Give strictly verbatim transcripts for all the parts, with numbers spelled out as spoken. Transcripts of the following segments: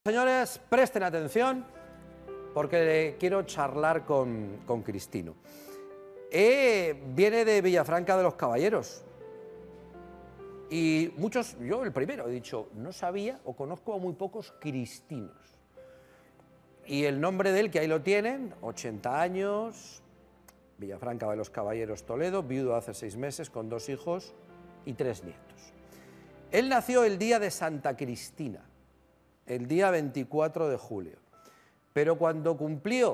Señores, presten atención porque quiero charlar con, con Cristino. Eh, viene de Villafranca de los Caballeros y muchos, yo el primero, he dicho, no sabía o conozco a muy pocos cristinos. Y el nombre de él, que ahí lo tienen, ochenta años, Villafranca de los Caballeros, Toledo, viudo hace seis meses con dos hijos y tres nietos. Él nació el día de Santa Cristina, el día veinticuatro de julio, pero cuando cumplió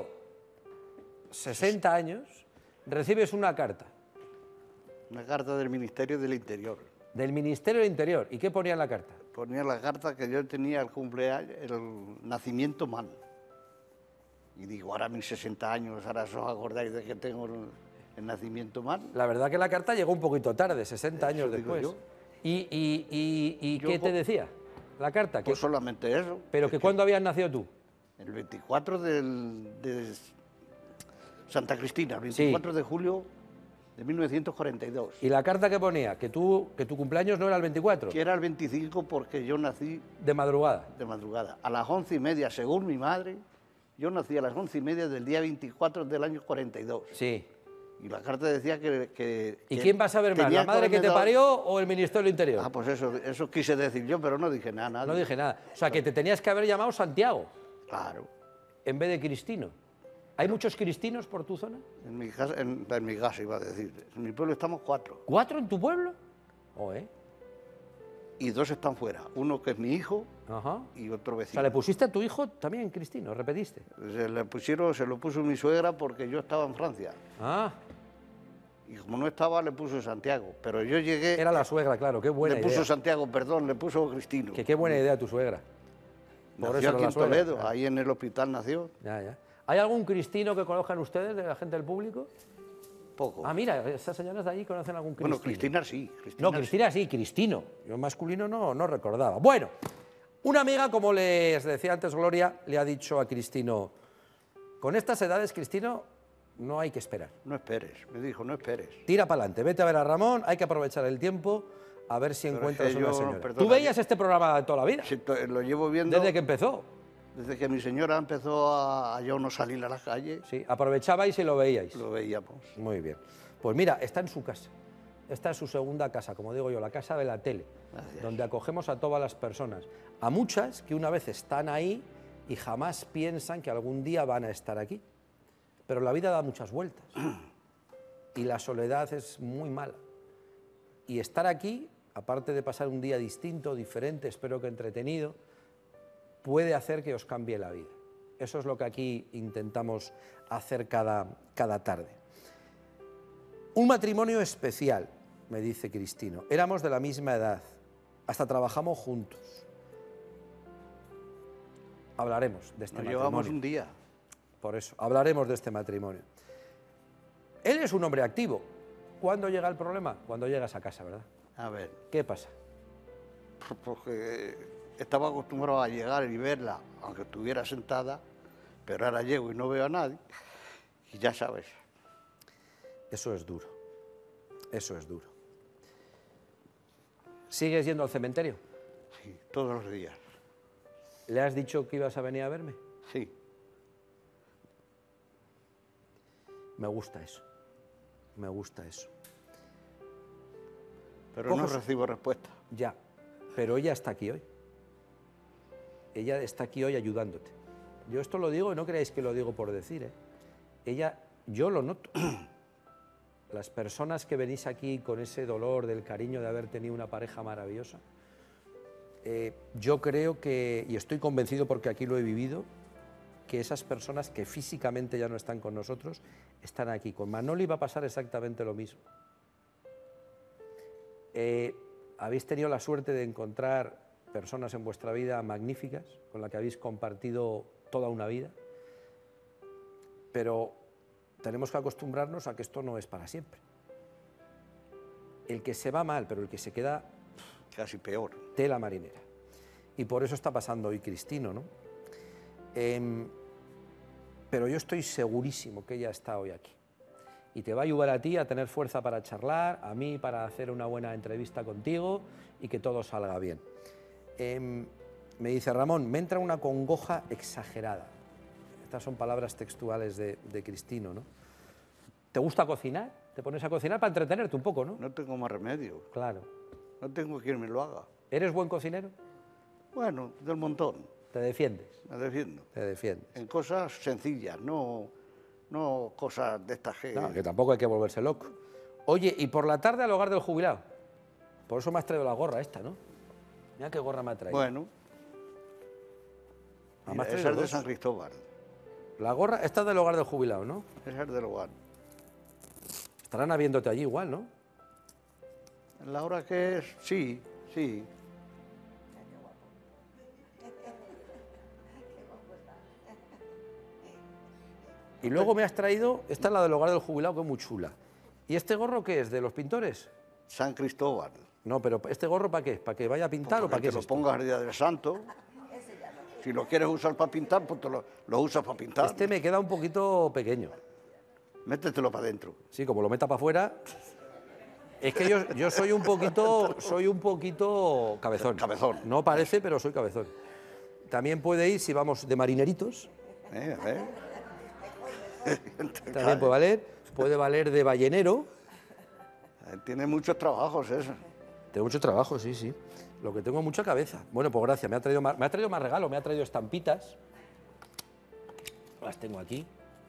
sesenta años, recibes una carta. Una carta del Ministerio del Interior. Del Ministerio del Interior. ¿Y qué ponía en la carta? Ponía la carta que yo tenía el cumpleaños, el nacimiento mal. Y digo, ahora mis sesenta años, ahora os acordáis de que tengo el, el nacimiento mal. La verdad que la carta llegó un poquito tarde, sesenta años Eso digo después. yo. ¿Y, y, y, y Yo qué te po- decía la carta? Pues ¿Qué- solamente eso. ¿Pero Es que cuándo habías nacido tú? El veinticuatro del, de Santa Cristina, el veinticuatro de julio de mil novecientos cuarenta y dos. ¿Y la carta que ponía? Que, tú, que tu cumpleaños no era el veinticuatro, Que era el veinticinco porque yo nací de madrugada. de madrugada. A las once y media, según mi madre, yo nací a las once y media del día veinticuatro del año cuarenta y dos. Sí. Y la carta decía que... que ¿Y que quién vas a ver más, tenía la madre que te haberme dado- parió o el Ministerio del Interior? Ah, pues eso, eso quise decir yo, pero no dije nada. No dije nada. O sea, que te tenías que haber llamado Santiago Claro. en vez de Cristino. ¿Hay muchos cristinos por tu zona? En mi casa, en, en mi casa iba a decir. En mi pueblo estamos cuatro. ¿Cuatro en tu pueblo? Oh, ¿eh? Y dos están fuera. Uno que es mi hijo Ajá. y otro O vecino. sea, ¿le pusiste a tu hijo también Cristino? ¿Repetiste? Se, le pusieron, se lo puso mi suegra porque yo estaba en Francia. Ah, Y como no estaba, le puso Santiago. Pero yo llegué... era la suegra, claro, qué buena le puso idea. Santiago, perdón, le puso Cristino. Que qué buena idea tu suegra. Por Nació eso aquí era en la suegra. Toledo, Ya, ahí en el hospital nació. ya, ya. ¿Hay algún cristino que conozcan ustedes, de la gente del público? Poco. Ah, mira, esas señoras de allí conocen algún cristino. bueno, Cristina sí. Cristina No, sí. Cristina sí, Cristino. Yo masculino no, no recordaba. Bueno, una amiga, como les decía antes Gloria, le ha dicho a Cristino, con estas edades, Cristino, no hay que esperar. No esperes, me dijo, no esperes. Tira para adelante, vete a ver a Ramón, hay que aprovechar el tiempo a ver si Pero es encuentras que una yo, señora. perdona, ¿Tú veías este programa de toda la vida? Sí, to- lo llevo viendo Desde que empezó. desde que mi señora empezó a, a yo no salir a la calle, Sí, aprovechabais y lo veíais. lo veíamos. Muy bien. Pues mira, está en su casa. Esta es su segunda casa, como digo yo, la casa de la tele, Gracias. donde acogemos a todas las personas. A muchas que una vez están ahí y jamás piensan que algún día van a estar aquí. Pero la vida da muchas vueltas. Y la soledad es muy mala. Y estar aquí, aparte de pasar un día distinto, diferente, espero que entretenido, puede hacer que os cambie la vida. Eso es lo que aquí intentamos hacer cada, cada tarde. Un matrimonio especial, me dice Cristino. Éramos de la misma edad, hasta trabajamos juntos. Hablaremos de este Nos matrimonio. llevamos un día. Por eso, hablaremos de este matrimonio. Él es un hombre activo. ¿Cuándo llega el problema? Cuando llegas a casa, ¿verdad? A ver, ¿Qué pasa? porque estaba acostumbrado a llegar y verla, aunque estuviera sentada, pero ahora llego y no veo a nadie, y ya sabes. Eso es duro. Eso es duro. ¿Sigues yendo al cementerio? Sí, todos los días. ¿Le has dicho que ibas a venir a verme? Sí, Me gusta eso. Me gusta eso. pero Pocos- no recibo respuesta. Ya, pero ella está aquí hoy. Ella está aquí hoy ayudándote. Yo esto lo digo y no creáis que lo digo por decir, ¿eh? Ella, yo lo noto. Las personas que venís aquí con ese dolor del cariño de haber tenido una pareja maravillosa, eh, yo creo que, y estoy convencido porque aquí lo he vivido, que esas personas que físicamente ya no están con nosotros, están aquí. Con Manoli va a pasar exactamente lo mismo. Eh, habéis tenido la suerte de encontrar personas en vuestra vida magníficas, con las que habéis compartido toda una vida, pero tenemos que acostumbrarnos a que esto no es para siempre. El que se va mal, pero el que se queda, Casi peor. tela marinera. Y por eso está pasando hoy Cristino, ¿no? Em, pero yo estoy segurísimo que ella está hoy aquí. Y te va a ayudar a ti a tener fuerza para charlar, a mí para hacer una buena entrevista contigo y que todo salga bien. Em, me dice Ramón, me entra una congoja exagerada. Estas son palabras textuales de, de Cristino, ¿no? ¿Te gusta cocinar? ¿Te pones a cocinar para entretenerte un poco, no? No tengo más remedio. Claro. No tengo quien me lo haga. ¿Eres buen cocinero? Bueno, del montón. ¿Te defiendes? Me defiendo. Te defiendes. En cosas sencillas, no, no cosas de estas que... No, que tampoco hay que volverse loco. Oye, y por la tarde al hogar del jubilado. Por eso me has traído la gorra esta, ¿no? Mira qué gorra me ha traído. Bueno, Ah, me mira, has esa traído es de dos. San Cristóbal. La gorra, esta es del hogar del jubilado, ¿no? Esa es del hogar. Estarán habiéndote allí igual, ¿no? En la hora que es, sí, sí. Y luego me has traído, esta es la del hogar del jubilado, que es muy chula. ¿Y este gorro qué es? ¿De los pintores? San Cristóbal. No, pero ¿este gorro para qué? ¿Para que vaya a pintar o para qué Que es lo esto? pongas el día del santo. Si lo quieres usar para pintar, pues te lo, lo usas para pintar. Este me queda un poquito pequeño. Métetelo para adentro. Sí, como lo meta para afuera. Es que yo, yo soy un poquito, soy un poquito cabezón. Cabezón. No parece, pero soy cabezón. También puede ir si vamos de marineritos. ¿Eh? ¿Eh? También puede valer. Puede valer de ballenero. Tiene muchos trabajos eso. Tengo mucho trabajo, sí, sí. Lo que tengo es mucha cabeza. Bueno, pues gracias. Me ha traído más, me ha traído más regalo. Me ha traído estampitas. Las tengo aquí.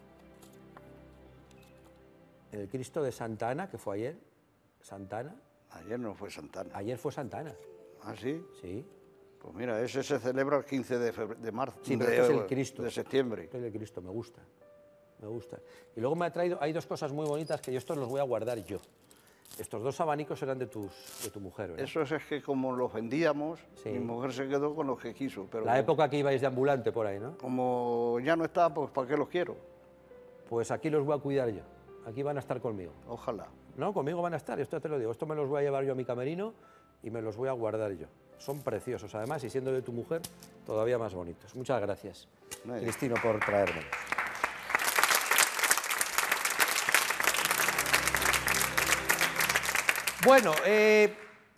El Cristo de Santa Ana, que fue ayer. Santa Ana. Ayer no fue Santana. Ayer fue Santa Ana. ¿Ah, sí? Sí. Pues mira, ese se celebra el quince de, febre- de marzo. Sí, pero de, este es el Cristo. de septiembre. Este es el Cristo, me gusta. Me gusta. Y luego me ha traído, hay dos cosas muy bonitas que yo estos los voy a guardar yo. Estos dos abanicos eran de, tus, de tu mujer, ¿verdad? Eso es que como los vendíamos, Sí. mi mujer se quedó con los que quiso. Pero La época que ibais de ambulante por ahí, ¿no? como ya no está, pues ¿para qué los quiero? Pues aquí los voy a cuidar yo. Aquí van a estar conmigo. Ojalá. No, conmigo van a estar, esto te lo digo. Esto me los voy a llevar yo a mi camerino y me los voy a guardar yo. Son preciosos, además, y siendo de tu mujer, todavía más bonitos. Muchas gracias, No hay- Cristino, por traerme. Bueno, eh,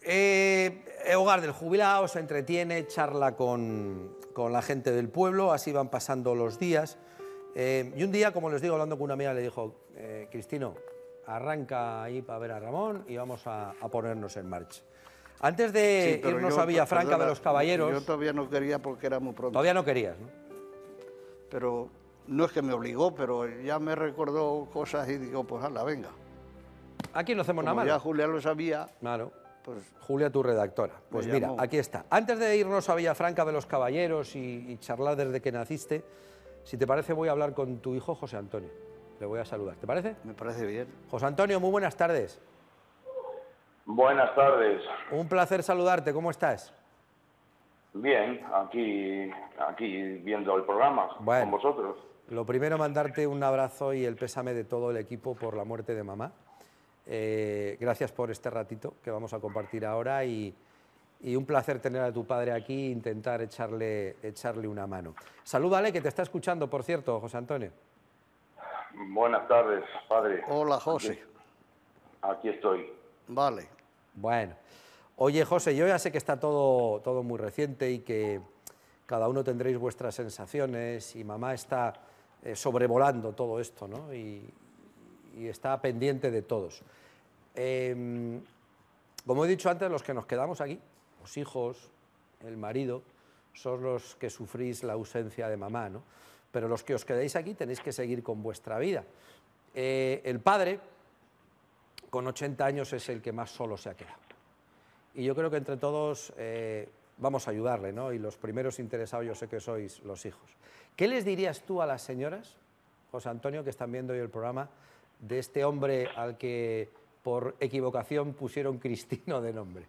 eh, Hogar del Jubilado se entretiene, charla con, con la gente del pueblo, así van pasando los días. Eh, y un día, como les digo, hablando con una amiga, le dijo, eh, Cristino, arranca ahí para ver a Ramón y vamos a, a ponernos en marcha. Antes de Sí, pero irnos yo, a Villafranca perdona, de los Caballeros, Yo todavía no quería porque era muy pronto. todavía no querías, ¿no? Pero no es que me obligó, pero ya me recordó cosas y digo, pues hala, venga. Aquí no hacemos nada Como ya malo. Julia lo sabía, Claro. pues Julia, tu redactora. Pues Me mira, llamó. aquí está. Antes de irnos a Villafranca de los Caballeros y, y charlar desde que naciste, si te parece voy a hablar con tu hijo José Antonio. Le voy a saludar. ¿Te parece? me parece bien. José Antonio, muy buenas tardes. Buenas tardes. Un placer saludarte. ¿Cómo estás? Bien, aquí, aquí viendo el programa Bueno. con vosotros. Lo primero, mandarte un abrazo y el pésame de todo el equipo por la muerte de mamá. Eh, gracias por este ratito que vamos a compartir ahora y, y un placer tener a tu padre aquí e intentar echarle, echarle una mano. Salúdale, que te está escuchando, por cierto, José Antonio. Buenas tardes, padre. Hola, José. Aquí estoy. Vale. Bueno, oye, José, yo ya sé que está todo, todo muy reciente y que cada uno tendréis vuestras sensaciones y mamá está eh, sobrevolando todo esto, ¿no? Y, y está pendiente de todos. Eh, como he dicho antes, los que nos quedamos aquí, los hijos, el marido, son los que sufrís la ausencia de mamá, ¿no? Pero los que os quedéis aquí tenéis que seguir con vuestra vida. Eh, el padre, con ochenta años, es el que más solo se ha quedado. Y yo creo que entre todos eh, vamos a ayudarle, ¿no? Y los primeros interesados yo sé que sois los hijos. ¿Qué les dirías tú a las señoras, José Antonio, que están viendo hoy el programa, de este hombre al que por equivocación pusieron Cristino de nombre?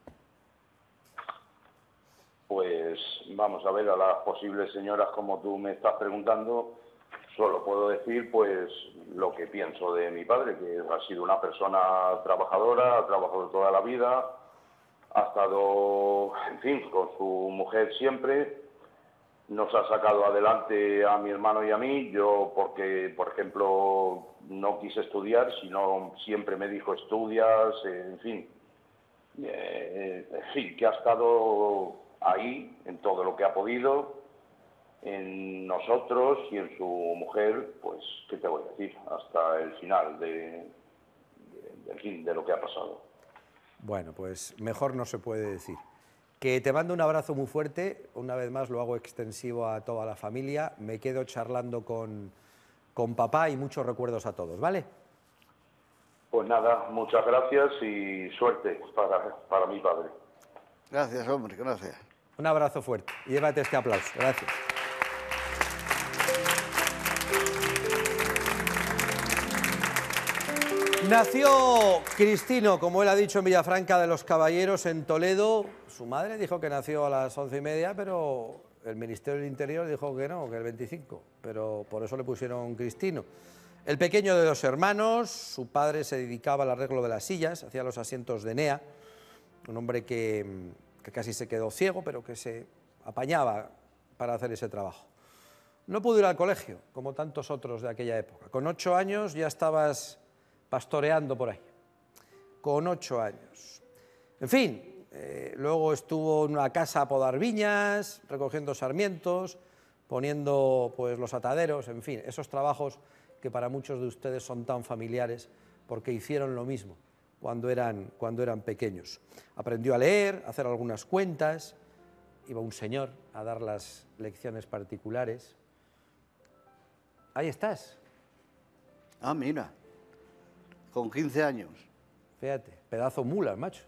Pues vamos a ver, a las posibles señoras como tú me estás preguntando, solo puedo decir pues lo que pienso de mi padre, que ha sido una persona trabajadora, ha trabajado toda la vida, ha estado, en fin, con su mujer siempre, nos ha sacado adelante a mi hermano y a mí, yo porque, por ejemplo, no quise estudiar, sino siempre me dijo estudias, eh, en fin, eh, en fin, que ha estado ahí, en todo lo que ha podido, en nosotros y en su mujer, pues, ¿qué te voy a decir? Hasta el final de, de, de, fin, de lo que ha pasado. Bueno, pues mejor no se puede decir. Que te mando un abrazo muy fuerte, una vez más lo hago extensivo a toda la familia, me quedo charlando con, con papá y muchos recuerdos a todos, ¿vale? Pues nada, muchas gracias y suerte para, para mi padre. Gracias, hombre, gracias. Un abrazo fuerte y llévate este aplauso. Gracias. Nació Cristino, como él ha dicho, en Villafranca de los Caballeros, en Toledo. Su madre dijo que nació a las once y media, pero el Ministerio del Interior dijo que no, que el veinticinco. Pero por eso le pusieron Cristino. El pequeño de dos hermanos, su padre se dedicaba al arreglo de las sillas, hacía los asientos de Enea, un hombre que, que casi se quedó ciego, pero que se apañaba para hacer ese trabajo. No pudo ir al colegio, como tantos otros de aquella época. Con ocho años ya estabas pastoreando por ahí, con ocho años. En fin, eh, luego estuvo en una casa a podar viñas, recogiendo sarmientos, poniendo pues, los ataderos, en fin, esos trabajos que para muchos de ustedes son tan familiares porque hicieron lo mismo cuando eran, cuando eran pequeños. Aprendió a leer, a hacer algunas cuentas, iba un señor a dar las lecciones particulares. Ahí estás. Ah, mira. Con quince años. Fíjate, pedazo mulas, macho.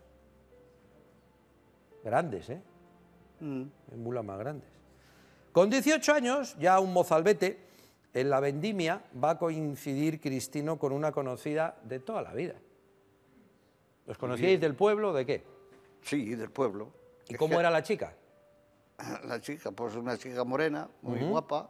Grandes, ¿eh? Mm. Mulas más grandes. Con dieciocho años, ya un mozalbete, en la vendimia va a coincidir Cristino con una conocida de toda la vida. ¿Los conocíais del pueblo? ¿De qué? Sí, del pueblo. ¿Y Es cómo que era la chica? La chica, pues una chica morena, muy uh-huh. guapa,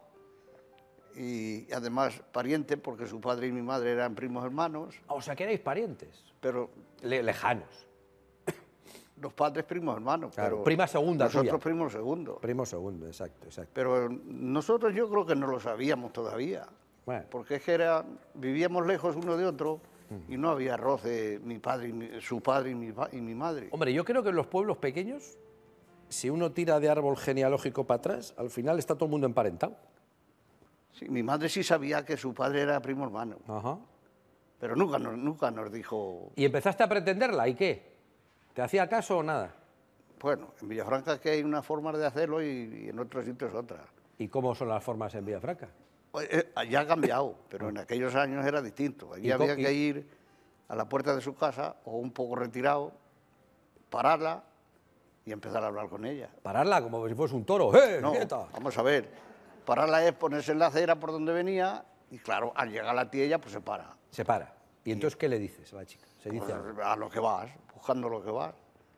y además pariente, porque su padre y mi madre eran primos hermanos. O sea, que erais parientes. Pero Le lejanos. Los padres primos hermanos. Claro, pero prima segunda nosotros tuya. primos segundo. Primo segundo, exacto, exacto. Pero nosotros yo creo que no lo sabíamos todavía. Bueno. Porque es que era, vivíamos lejos uno de otro uh-huh. y no había roce, mi padre y mi, su padre y mi, y mi madre. Hombre, yo creo que en los pueblos pequeños, si uno tira de árbol genealógico para atrás, al final está todo el mundo emparentado. Sí, mi madre sí sabía que su padre era primo hermano. Ajá. Pero nunca nos, nunca nos dijo... ¿Y empezaste a pretenderla? ¿Y qué? ¿Te hacía caso o nada? Bueno, en Villafranca que hay una forma de hacerlo y, y en otros sitios otra. ¿Y cómo son las formas en Villafranca? Pues, eh, ya ha cambiado, pero en aquellos años era distinto. Allí había que ir a la puerta de su casa o un poco retirado, pararla y empezar a hablar con ella. ¿Pararla como si fuese un toro? ¡Eh, no, quieta! Vamos a ver. Pararla es ponerse en la acera por donde venía y claro, al llegar a la tía ella pues se para. Se para. ¿Y entonces qué le dices a la chica? Se dice pues, algo. A lo que vas, buscando lo que vas.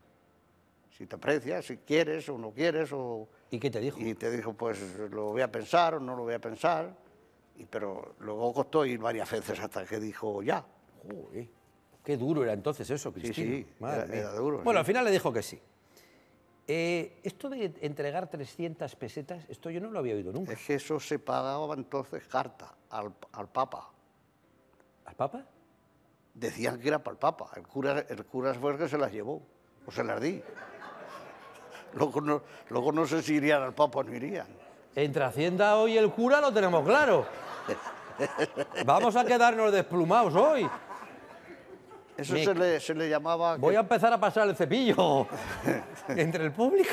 Si te aprecias, si quieres o no quieres. O... ¿Y qué te dijo? Y te dijo, pues lo voy a pensar o no lo voy a pensar. Y, pero luego costó ir varias veces hasta que dijo ya. Joder, qué duro era entonces eso, Cristino. Sí, sí, Madre era, mía. era duro. Bueno, sí. al final le dijo que sí. Eh, esto de entregar trescientas pesetas, esto yo no lo había oído nunca. Es que eso se pagaba entonces carta al, al Papa. ¿Al Papa? Decían que era para el Papa. El cura, el cura fue el que se las llevó, o se las di. Luego no, luego no sé si irían al Papa o no irían. Entre Hacienda hoy el cura lo tenemos claro. Vamos a quedarnos desplumados hoy. Eso Me... se, le, se le llamaba... Voy que... a empezar a pasar el cepillo entre el público.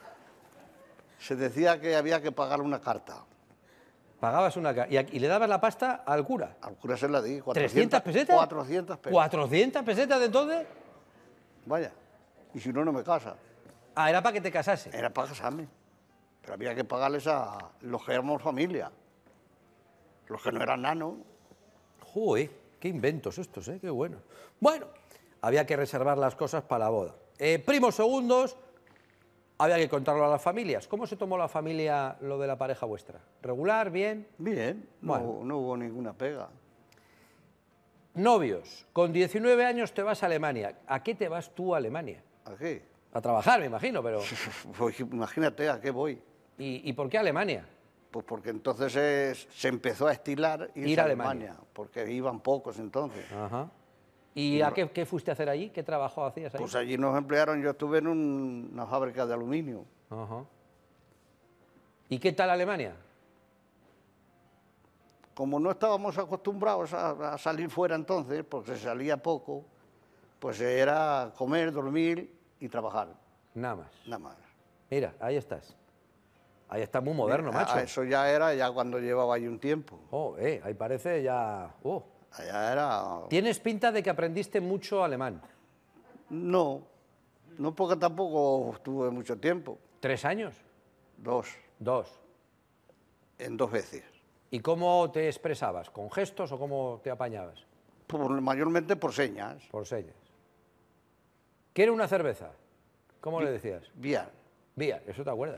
Se decía que había que pagar una carta. Pagabas una carta. ¿Y, ¿Y le dabas la pasta al cura? Al cura se la di. ¿trescientas pesetas? cuatrocientas pesetas. ¿cuatrocientas pesetas de entonces? Vaya. Y si no, no me casa. Ah, era para que te casase. Era para casarme. Pero había que pagarles a los que éramos familia. Los que no eran nanos. Joder, qué inventos estos, ¿eh? Qué bueno. Bueno, había que reservar las cosas para la boda. Eh, primos segundos, había que contarlo a las familias. ¿Cómo se tomó la familia lo de la pareja vuestra? ¿Regular, bien? Bien, no, Bueno. no hubo ninguna pega. Novios, con diecinueve años te vas a Alemania. ¿A qué te vas tú a Alemania? ¿A qué? A trabajar, me imagino, pero... Pues imagínate a qué voy. ¿Y, y por qué Alemania? Pues porque entonces es- se empezó a estilar irse Ir a a Alemania. Alemania, porque iban pocos entonces. Ajá. ¿Y a qué, qué fuiste a hacer allí? ¿Qué trabajo hacías ahí? Pues allí nos emplearon, yo estuve en un- una fábrica de aluminio. Ajá. ¿Y qué tal Alemania? Como no estábamos acostumbrados a, a salir fuera entonces, porque se salía poco, pues era comer, dormir y trabajar. Nada más. Nada más. Mira, ahí estás. Ahí está muy moderno, Mira, macho. Eso ya era ya cuando llevaba ahí un tiempo. Oh, eh, ahí parece ya... Oh. Allá era... Tienes pinta de que aprendiste mucho alemán. No, no porque tampoco estuve mucho tiempo. ¿Tres años? Dos, Dos. en dos veces. ¿Y cómo te expresabas? ¿Con gestos o cómo te apañabas? Por, mayormente por señas. Por señas. ¿Quiere una cerveza? ¿Cómo le decías? Bier. Bier, eso te acuerdas.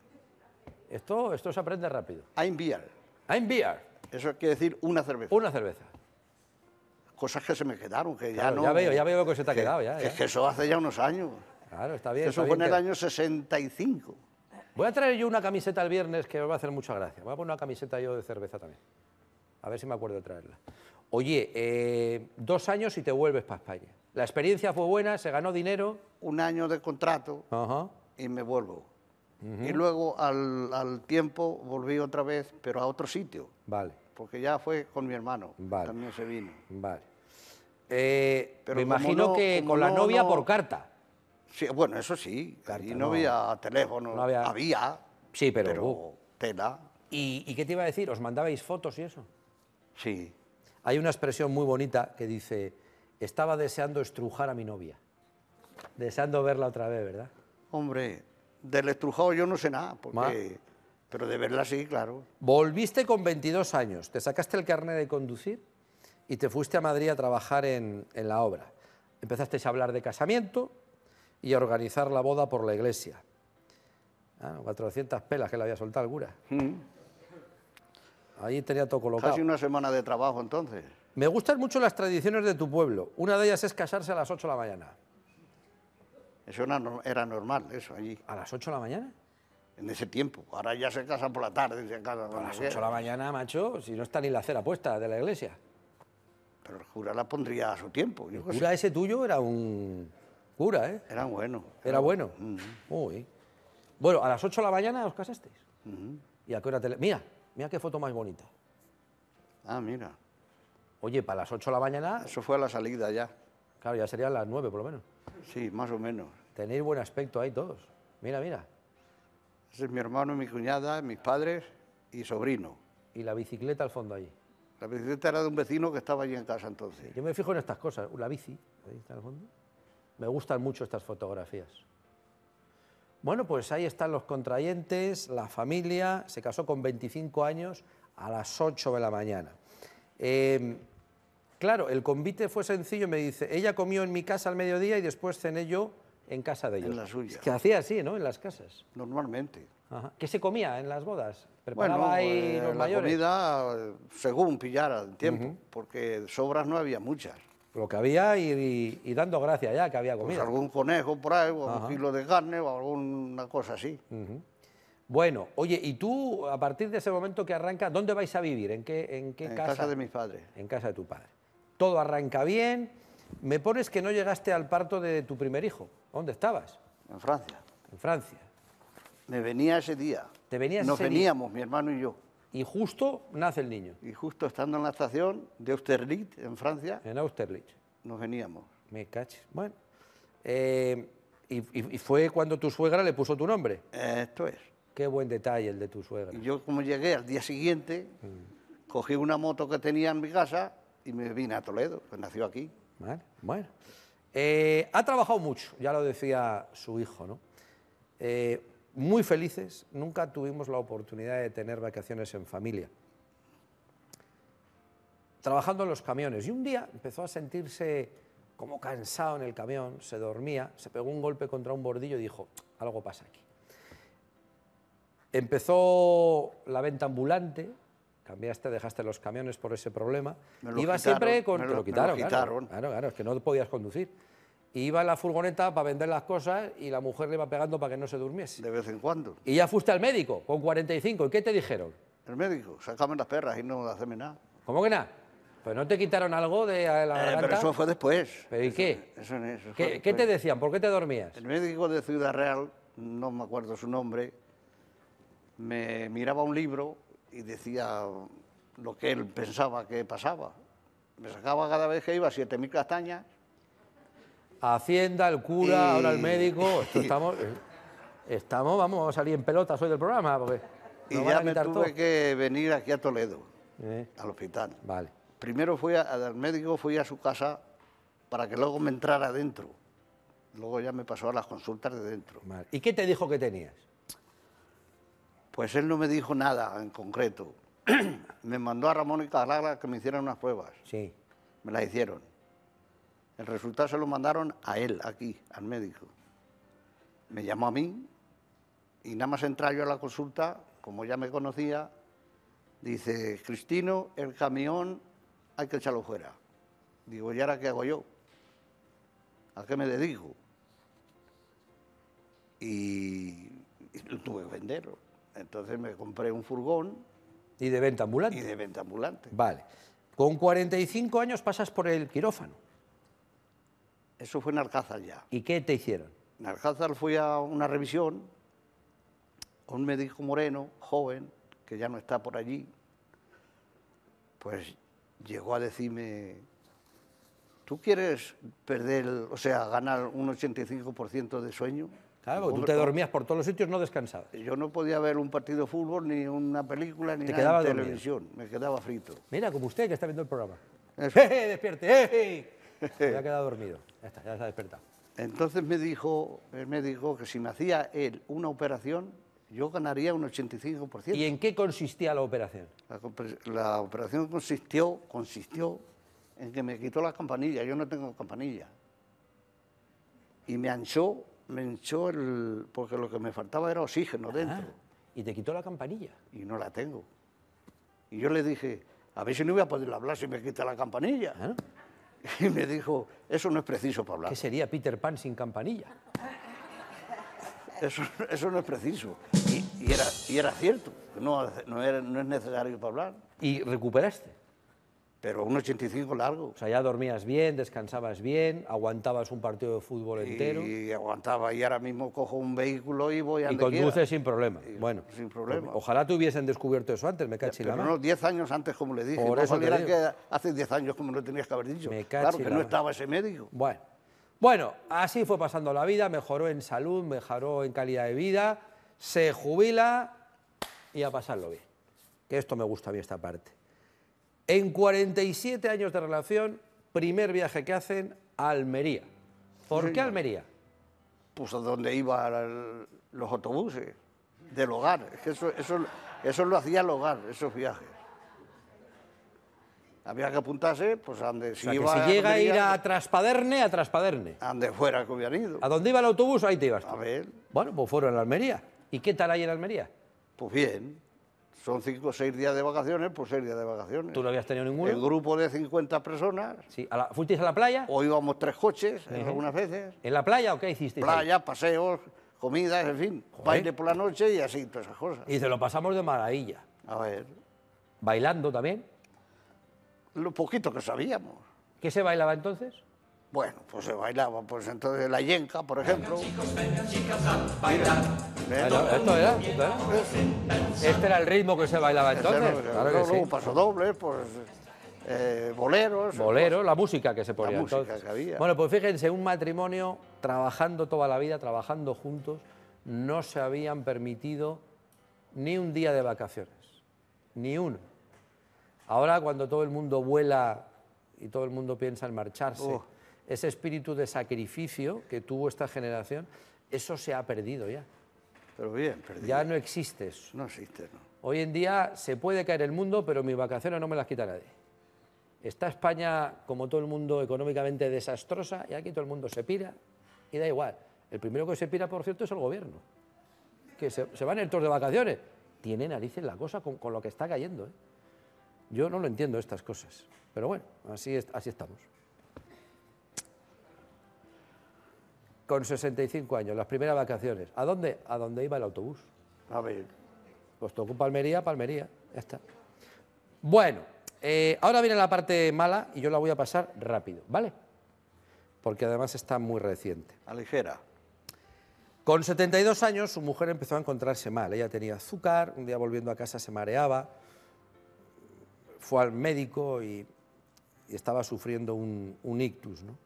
Esto, esto se aprende rápido. Ein Bier. Ein Bier. Eso quiere decir una cerveza. Una cerveza. Cosas que se me quedaron, que ya Claro, no... ya veo, ya veo que se te ha que- quedado ya. que ya. Es que eso hace ya unos años. Claro, está bien. Eso está fue en bien el que- año sesenta y cinco. Voy a traer yo una camiseta el viernes que me va a hacer mucha gracia. Voy a poner una camiseta yo de cerveza también. A ver si me acuerdo de traerla. Oye, eh, dos años y te vuelves para España. La experiencia fue buena, se ganó dinero. Un año de contrato Ajá. y me vuelvo. Y luego al, al tiempo volví otra vez, pero a otro sitio, Vale, porque ya fue con mi hermano, Vale. también se vino. vale. Eh, Pero me como imagino no- que como con la no- novia no- por carta. Sí, bueno, eso sí, Carta, allí no, no. había teléfono, No había- había, Sí, pero... uh. tela, ¿Y, ¿Y qué te iba a decir? ¿Os mandabais fotos y eso? sí. Hay una expresión muy bonita que dice, estaba deseando estrujar a mi novia. Deseando verla otra vez, ¿verdad? Hombre, del estrujado yo no sé nada, porque, Ma. pero de verla sí, claro. Volviste con veintidós años, te sacaste el carnet de conducir y te fuiste a Madrid a trabajar en, en la obra. Empezasteis a hablar de casamiento y a organizar la boda por la iglesia. Ah, cuatrocientas pelas que le había soltado el cura. Mm. Ahí tenía todo colocado. Casi una semana de trabajo entonces. Me gustan mucho las tradiciones de tu pueblo. Una de ellas es casarse a las ocho de la mañana. Eso era, no- era normal, eso allí, ¿A las ocho de la mañana? en ese tiempo. Ahora ya se casan por la tarde, se casan A cuando las ocho de la quieran. mañana, macho, si no está ni la cera puesta de la iglesia. Pero el cura la pondría a su tiempo. Yo El qué sé. cura ese tuyo era un cura, ¿eh? Eran buenos. Era bueno. Uy. Bueno, a las ocho de la mañana os casasteis. Ujú. ¿Y a qué hora te... le- Mira, mira qué foto más bonita. Ah, mira. Oye, para las ocho de la mañana, Eso fue a la salida ya. claro, ya serían las nueve por lo menos. Sí, más o menos. Tenéis buen aspecto ahí todos. Mira, mira. Ese es mi hermano, mi cuñada, mis padres y sobrino. Y la bicicleta al fondo allí. La bicicleta era de un vecino que estaba allí en casa entonces. Yo me fijo en estas cosas. La bici, ahí está al fondo. Me gustan mucho estas fotografías. Bueno, pues ahí están los contrayentes, la familia, se casó con veinticinco años a las ocho de la mañana. Eh, claro, el convite fue sencillo, me dice, ella comió en mi casa al mediodía y después cené yo en casa de ellos. En la suya. Es que hacía así, ¿no? En las casas. Normalmente. Ajá. ¿Qué se comía en las bodas? ¿Preparaba Bueno, ahí eh, los la mayores? comida eh, según pillara el tiempo, porque sobras no había muchas. Lo que había y, y- y dando gracias ya que había Pues comida. algún conejo por ahí, o Ajá. un kilo de carne, o alguna cosa así. Ujú. Bueno, oye, ¿y tú, a partir de ese momento que arranca, dónde vais a vivir? ¿En qué, en qué En casa? casa de mis padres. En casa de tu padre. Todo arranca bien. Me pones que no llegaste al parto de tu primer hijo. ¿Dónde estabas? En Francia. En Francia. Me venía ese día. ¿Te venías Nos ese día? veníamos, mi hermano y yo. Y justo nace el niño, Y justo estando en la estación de Austerlitz, en Francia, en Austerlitz. nos veníamos. Me caches. Bueno. Eh, y, y- y fue cuando tu suegra le puso tu nombre. Esto es. Qué buen detalle el de tu suegra. Y yo, como llegué al día siguiente, cogí una moto que tenía en mi casa y me vine a Toledo, que nació aquí. Vale, bueno. Eh, ha trabajado mucho, ya lo decía su hijo, ¿no? Eh, muy felices, nunca tuvimos la oportunidad de tener vacaciones en familia. Trabajando en los camiones. Y un día empezó a sentirse como cansado en el camión, se dormía, se pegó un golpe contra un bordillo y dijo, algo pasa aquí. Empezó la venta ambulante, cambiaste, dejaste los camiones por ese problema. Me lo Iba quitaron, siempre con... me te lo- lo me lo quitaron, claro, quitaron. claro, claro, es que no podías conducir. Iba en la furgoneta para vender las cosas y la mujer le iba pegando para que no se durmiese. De vez en cuando. Y ya fuiste al médico con cuarenta y cinco. ¿Y qué te dijeron? El médico, sácame las perras y no haceme nada. ¿Cómo que nada? ¿Pues no te quitaron algo de la Eh, garganta? pero eso fue después. ¿Pero y qué? Eso, eso fue ¿Qué, qué después. te decían? ¿Por qué te dormías? El médico de Ciudad Real no me acuerdo su nombre, me miraba un libro y decía lo que él pensaba que pasaba. Me sacaba cada vez que iba siete mil castañas. Hacienda, el cura, y... ahora el médico. Esto estamos, estamos, vamos a salir en pelotas hoy del programa. Porque y ya me tuve todo. que venir aquí a Toledo, eh. al hospital. Vale. Primero fui a, al médico, fui a su casa para que luego me entrara dentro. Luego ya me pasó a las consultas de dentro. Vale. ¿Y qué te dijo que tenías? Pues él no me dijo nada en concreto. Me mandó a Ramón y Calagra que me hicieran unas pruebas. Sí. Me las hicieron. El resultado se lo mandaron a él, aquí, al médico. Me llamó a mí y nada más entrar yo a la consulta, como ya me conocía, dice, Cristino, el camión hay que echarlo fuera. Digo, ¿y ahora qué hago yo? ¿A qué me dedico? Y, y tuve que venderlo. Entonces me compré un furgón. ¿Y de venta ambulante? Y de venta ambulante. Vale. Con cuarenta y cinco años pasas por el quirófano. Eso fue en Alcázar ya. ¿Y qué te hicieron? En Alcázar fui a una revisión, un médico moreno, joven, que ya no está por allí, pues llegó a decirme, ¿tú quieres perder, o sea, ganar un ochenta y cinco por ciento de sueño? Claro, porque tú te dormías por todos los sitios, no descansabas. Yo no podía ver un partido de fútbol, ni una película, ni te nada en dormido. televisión. Me quedaba frito. Mira, como usted que está viendo el programa. ¡Eh, despierte! ¡Eh! Me ha quedado dormido. Ya está, ya se ha despertado. Entonces me dijo, él me dijo que si me hacía él una operación, yo ganaría un ochenta y cinco por ciento. ¿Y en qué consistía la operación? La, la operación consistió, consistió en que me quitó la campanilla. Yo no tengo campanilla. Y me anchó... me hinchó el... porque lo que me faltaba era oxígeno dentro. Ah, y te quitó la campanilla. Y no la tengo. Y yo le dije, a ver si no voy a poder hablar si me quita la campanilla. ¿Ah? Y me dijo, eso no es preciso para hablar. ¿Qué sería Peter Pan sin campanilla? Eso, eso no es preciso. Y, y, era, y era cierto, no, no, era, no es necesario para hablar. ¿Y recuperaste? Pero un ochenta y cinco largo. O sea, ya dormías bien, descansabas bien, aguantabas un partido de fútbol entero. Y aguantaba, y ahora mismo cojo un vehículo y voy a Y conduces sin problema. Y, bueno, sin problema. Ojalá te hubiesen descubierto eso antes, me cachi la mano. No, diez años antes, como le dije. Por no eso te digo. Que hace diez años, como lo tenías que haber dicho. Me claro, que no mano. estaba ese médico. Bueno. bueno, así fue pasando la vida, mejoró en salud, mejoró en calidad de vida, se jubila y a pasarlo bien. Que esto me gusta a mí, esta parte. En cuarenta y siete años de relación, primer viaje que hacen a Almería. ¿Por sí, qué Almería? Pues a donde iban los autobuses, del hogar. Es que eso, eso, eso lo hacía el hogar, esos viajes. Había que apuntarse, pues a donde si o sea, iba que si llega a, a ir a Traspaderne, a Traspaderne. A donde fuera que hubieran ido. ¿A dónde iba el autobús? Ahí te ibas tú. A ver. Bueno, pues fueron a Almería. ¿Y qué tal hay en Almería? Pues bien. Son cinco o seis días de vacaciones, pues seis días de vacaciones. ¿Tú no habías tenido ninguno? El grupo de cincuenta personas. Sí. ¿A la, ¿Fuisteis a la playa? O íbamos tres coches, uh-huh. algunas veces. ¿En la playa o qué hicisteis? Playa, ahí? Paseos, comidas, en fin. Joder. Baile por la noche y así, todas esas cosas. Y se lo pasamos de maravilla. A ver. ¿Bailando también? Lo poquito que sabíamos. ¿Qué se bailaba entonces? Bueno, pues se bailaba, pues entonces la yenca, por ejemplo. Vengan, chicos, vengan, chicas, a bailar. Bueno, esto era, esto era. Este era el ritmo que se bailaba entonces. Este, claro que luego sí. paso doble, pues eh, boleros. Boleros, la música que se ponía la música entonces. Que había. Bueno, pues fíjense, un matrimonio trabajando toda la vida, trabajando juntos, no se habían permitido ni un día de vacaciones, ni uno. Ahora cuando todo el mundo vuela y todo el mundo piensa en marcharse, oh. ese espíritu de sacrificio que tuvo esta generación, eso se ha perdido ya. Pero bien, perdido. Ya no existe eso. No existe, no. Hoy en día se puede caer el mundo, pero mis vacaciones no me las quita nadie. Está España, como todo el mundo, económicamente desastrosa, y aquí todo el mundo se pira, y da igual. El primero que se pira, por cierto, es el gobierno. Que se, se van todos de vacaciones. Tiene narices la cosa con, con lo que está cayendo, ¿eh? Yo no lo entiendo estas cosas, pero bueno, así, es, así estamos. Con sesenta y cinco años, las primeras vacaciones. ¿A dónde? A donde iba el autobús. A ver. Pues tocó Palmería, Palmería, ya está. Bueno, eh, ahora viene la parte mala y yo la voy a pasar rápido, ¿vale? Porque además está muy reciente. A ligera. Con setenta y dos años su mujer empezó a encontrarse mal. Ella tenía azúcar, un día volviendo a casa se mareaba, fue al médico y, y estaba sufriendo un, un ictus, ¿no?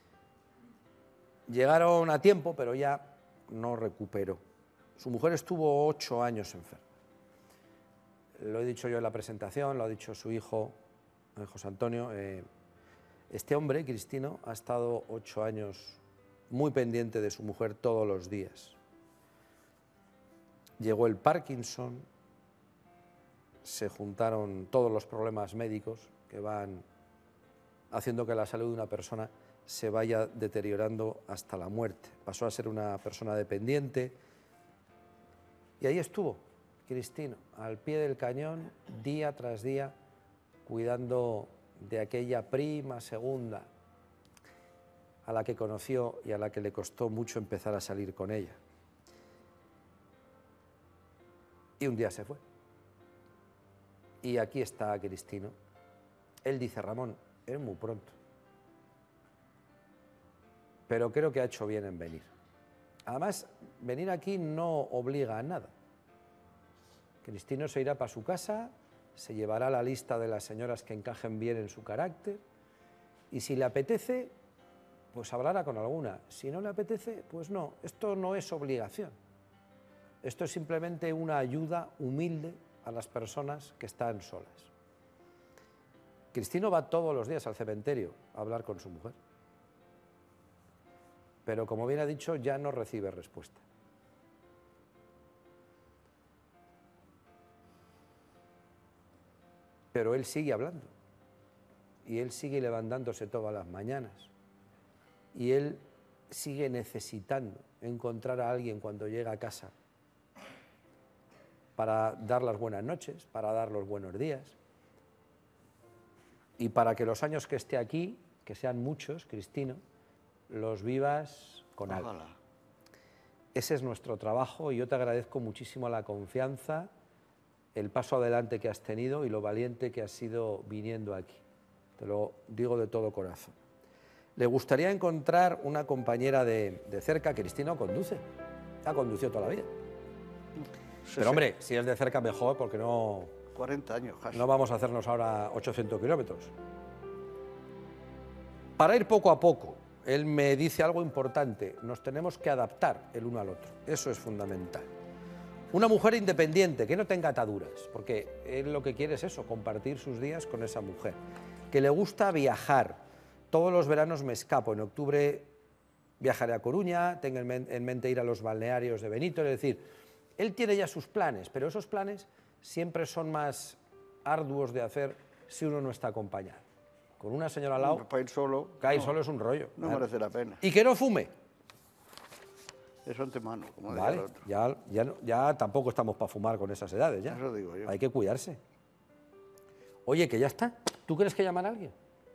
Llegaron a tiempo, pero ya no recuperó. Su mujer estuvo ocho años enferma. Lo he dicho yo en la presentación, lo ha dicho su hijo, José Antonio. Eh, este hombre, Cristino, ha estado ocho años muy pendiente de su mujer todos los días. Llegó el Parkinson, se juntaron todos los problemas médicos que van haciendo que la salud de una persona se vaya deteriorando hasta la muerte. Pasó a ser una persona dependiente y ahí estuvo Cristino, al pie del cañón, día tras día, cuidando de aquella prima segunda a la que conoció y a la que le costó mucho empezar a salir con ella. Y un día se fue. Y aquí está Cristino. Él dice, Ramón, es muy pronto, pero creo que ha hecho bien en venir. Además, venir aquí no obliga a nada. Cristino se irá para su casa, se llevará la lista de las señoras que encajen bien en su carácter y si le apetece, pues hablará con alguna. Si no le apetece, pues no. Esto no es obligación. Esto es simplemente una ayuda humilde a las personas que están solas. Cristino va todos los días al cementerio a hablar con su mujer. Pero como bien ha dicho, ya no recibe respuesta. Pero él sigue hablando y él sigue levantándose todas las mañanas y él sigue necesitando encontrar a alguien cuando llega a casa para dar las buenas noches, para dar los buenos días y para que los años que esté aquí, que sean muchos, Cristino, los vivas con algo. Ese es nuestro trabajo y yo te agradezco muchísimo la confianza, el paso adelante que has tenido y lo valiente que has sido viniendo aquí. Te lo digo de todo corazón. Le gustaría encontrar una compañera de, de cerca. Cristino conduce, ha conducido toda la vida. Sí, Pero hombre, sí. Si es de cerca mejor, porque no... cuarenta años casi. No vamos a hacernos ahora ochocientos kilómetros. Para ir poco a poco, él me dice algo importante, nos tenemos que adaptar el uno al otro, eso es fundamental. Una mujer independiente, que no tenga ataduras, porque él lo que quiere es eso, compartir sus días con esa mujer, que le gusta viajar. Todos los veranos me escapo, en octubre viajaré a Coruña, tengo en mente ir a los balnearios de Benito, es decir, él tiene ya sus planes, pero esos planes siempre son más arduos de hacer si uno no está acompañado. Con una señora al lado, no, para ir solo, caer no, solo es un rollo. No ¿vale? merece la pena. Y que no fume. Eso antemano, como vale, decía el otro. Ya, ya, no, ya tampoco estamos para fumar con esas edades, ya. Eso digo yo. Hay que cuidarse. Oye, que ya está. ¿Tú crees que llamar a alguien?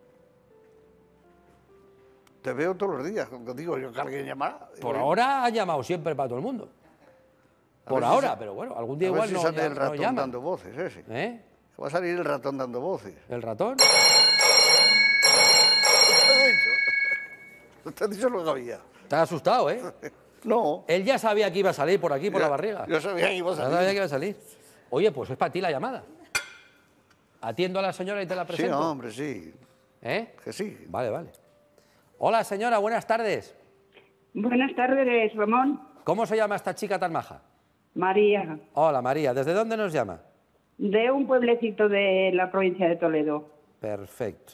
Te veo todos los días, digo yo que alguien llamará. Por ahora ha llamado siempre para todo el mundo. Por ahora, si pero bueno, algún día a igual ver si no, sale ya, el ratón no llama. dando voces, ese. ¿Eh? Va a salir el ratón dando voces. ¿El ratón? ¿Te he dicho? ¿Te he dicho lo que había? Te has asustado, ¿eh? No. Él ya sabía que iba a salir por aquí, por ya, la barriga. Yo sabía que iba a salir. Ya sabía que iba a salir. Oye, pues es para ti la llamada. Atiendo a la señora y te la presento. Sí, hombre, sí. ¿Eh? Que sí. Vale, vale. Hola, señora, buenas tardes. Buenas tardes, Ramón. ¿Cómo se llama esta chica tan maja? María. Hola, María. ¿Desde dónde nos llama? De un pueblecito de la provincia de Toledo. Perfecto.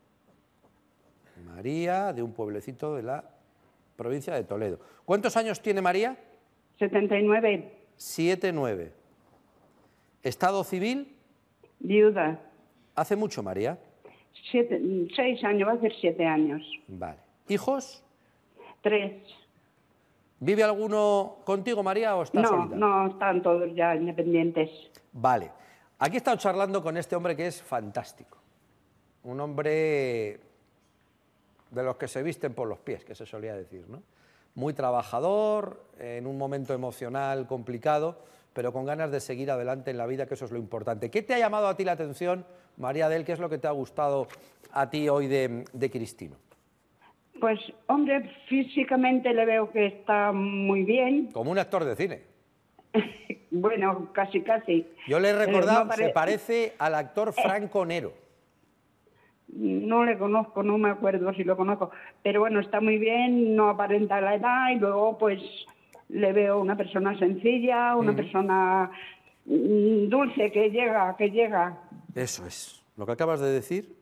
María, de un pueblecito de la provincia de Toledo. ¿Cuántos años tiene María? setenta y nueve. Siete, nueve. ¿Estado civil? Viuda. ¿Hace mucho, María? Siete, seis años, va a ser siete años. Vale. ¿Hijos? Tres. ¿Vive alguno contigo, María, o está no, solita? No, están todos ya independientes. Vale. Aquí he estado charlando con este hombre que es fantástico. Un hombre de los que se visten por los pies, que se solía decir, ¿no? Muy trabajador, en un momento emocional complicado, pero con ganas de seguir adelante en la vida, que eso es lo importante. ¿Qué te ha llamado a ti la atención, María Del? ¿Qué es lo que te ha gustado a ti hoy de, de Cristino? Pues, hombre, físicamente le veo que está muy bien. Como un actor de cine. Bueno, casi, casi. Yo le he Eh, recordado, no pare- se parece al actor Franco Nero. No le conozco, no me acuerdo si lo conozco. Pero bueno, está muy bien, no aparenta la edad y luego pues le veo una persona sencilla, una persona mm, dulce, que llega, que llega. Eso es. Lo que acabas de decir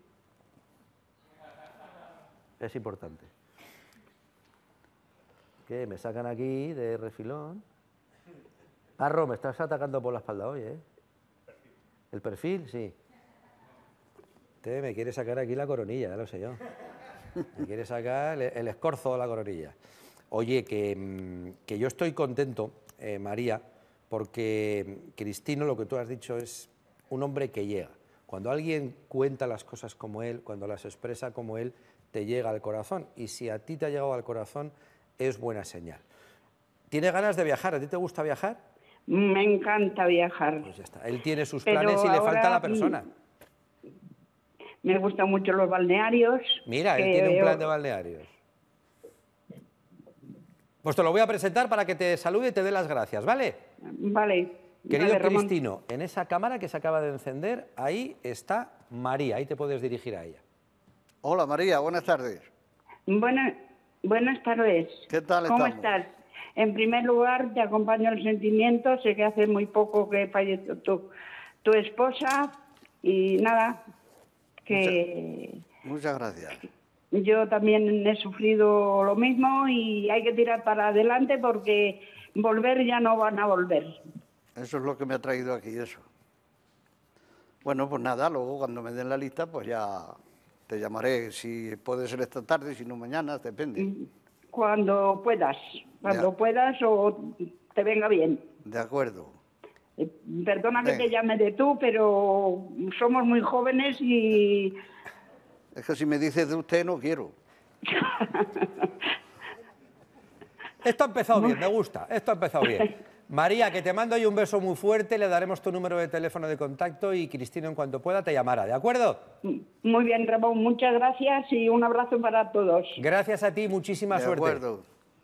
es importante. ¿Qué? Me sacan aquí de refilón. Arro, me estás atacando por la espalda hoy, ¿eh? ¿El perfil? Sí. Usted me quiere sacar aquí la coronilla, ya lo sé yo. Me quiere sacar el, el escorzo de la coronilla. Oye, que, mm, que yo estoy contento, eh, María, porque Cristino, lo que tú has dicho, es un hombre que llega. Cuando alguien cuenta las cosas como él, cuando las expresa como él, te llega al corazón. Y si a ti te ha llegado al corazón, es buena señal. ¿Tiene ganas de viajar? ¿A ti te gusta viajar? Me encanta viajar. Pues ya está. Él tiene sus Pero planes y le ahora, falta la persona. Me gustan mucho los balnearios. Mira, él que tiene un veo- plan de balnearios. Pues te lo voy a presentar para que te salude y te dé las gracias, ¿vale? Vale. Querido vale, Ramón. Cristino, en esa cámara que se acaba de encender, ahí está María, ahí te puedes dirigir a ella. Hola María, buenas tardes. Buenas, buenas tardes. ¿Qué tal ¿Cómo estamos? estás? En primer lugar, te acompaño el sentimiento. Sé que hace muy poco que falleció tu, tu esposa y nada, que Muchas gracias. yo también he sufrido lo mismo y hay que tirar para adelante porque volver ya no van a volver. Eso es lo que me ha traído aquí, eso. Bueno, pues nada, luego cuando me den la lista, pues ya te llamaré. Si puede ser esta tarde, si no mañana, depende. Cuando puedas, cuando Ya. puedas o te venga bien. De acuerdo. Eh, Perdona que Venga. te llame de tú, pero somos muy jóvenes y Es que si me dices de usted, no quiero. Esto ha empezado bien, me gusta, esto ha empezado bien. María, que te mando hoy un beso muy fuerte, le daremos tu número de teléfono de contacto y Cristino en cuanto pueda te llamará, ¿de acuerdo? muy bien, Ramón, muchas gracias y un abrazo para todos. Gracias a ti, muchísima De suerte. acuerdo.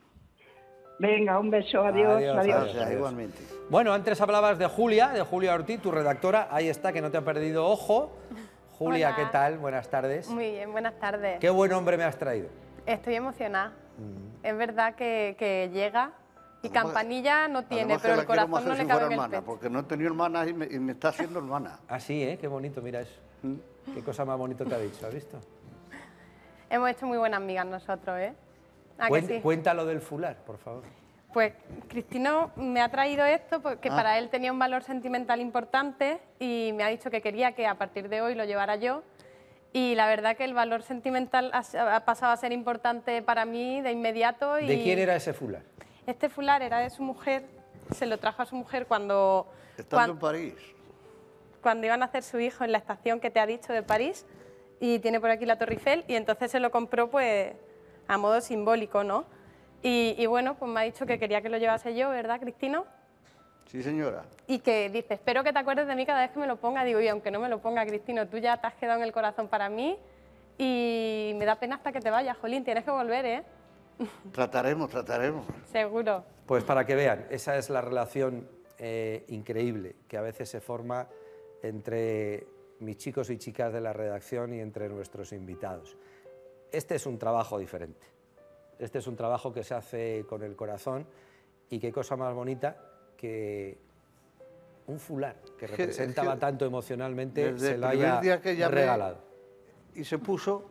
Venga, un beso, adiós, Adiós, adiós. adiós. Gracias, igualmente. Bueno, antes hablabas de Julia, de Julia Ortiz, tu redactora, ahí está, que no te ha perdido ojo. Julia, Hola. ¿qué tal? Buenas tardes. Muy bien, buenas tardes. Qué buen hombre me has traído. Estoy emocionada. Mm. Es verdad que, que llega y Además- campanilla no tiene, Además que pero la el quiero más corazón no que le si cabe fuera en el hermana, pecho. porque no he tenido hermana y me, y me está haciendo hermana. Así, ¿eh? Qué bonito, mira eso. Qué cosa más bonito te ha dicho, ¿has visto? Hemos hecho muy buenas amigas nosotros, ¿eh? ¿A que Cuen- sí? Cuéntalo del fular, por favor. Pues Cristino me ha traído esto porque Ah. para él tenía un valor sentimental importante y me ha dicho que quería que a partir de hoy lo llevara yo. Y la verdad que el valor sentimental ha, ha pasado a ser importante para mí de inmediato. Y ¿De quién era ese fular? Este fular era de su mujer, se lo trajo a su mujer cuando, Estando cuan- en París. cuando iban a hacer su hijo en la estación que te ha dicho de París, y tiene por aquí la Torre Eiffel, y entonces se lo compró pues a modo simbólico, ¿no? Y, y bueno, pues me ha dicho que quería que lo llevase yo, ¿verdad, Cristino? Sí, señora. Y que dice, espero que te acuerdes de mí cada vez que me lo ponga. Digo, y aunque no me lo ponga, Cristino, tú ya te has quedado en el corazón para mí y me da pena hasta que te vayas, Jolín, tienes que volver, ¿eh? Trataremos, trataremos. Seguro. Pues para que vean, esa es la relación eh, increíble que a veces se forma entre mis chicos y chicas de la redacción y entre nuestros invitados. Este es un trabajo diferente. Este es un trabajo que se hace con el corazón y qué cosa más bonita que un fular que Es que- representaba es que tanto emocionalmente desde se el lo primer haya día que llamé- regalado. Y se puso,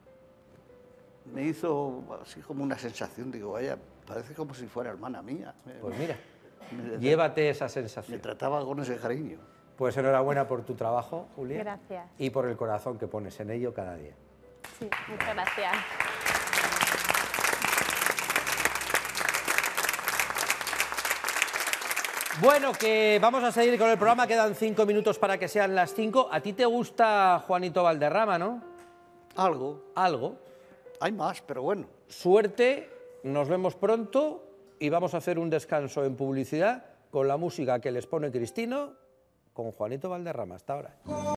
me hizo así como una sensación, digo, vaya, parece como si fuera hermana mía. Me, Pues mira, me- llévate esa me sensación. trataba con ese cariño. Pues enhorabuena por tu trabajo, Julia. Gracias. Y por el corazón que pones en ello cada día. Sí, muchas gracias. Bueno, que vamos a seguir con el programa, quedan cinco minutos para que sean las cinco. ¿A ti te gusta Juanito Valderrama, no? Algo, Algo. hay más, pero bueno. Suerte, nos vemos pronto y vamos a hacer un descanso en publicidad con la música que les pone Cristino con Juanito Valderrama. Hasta ahora.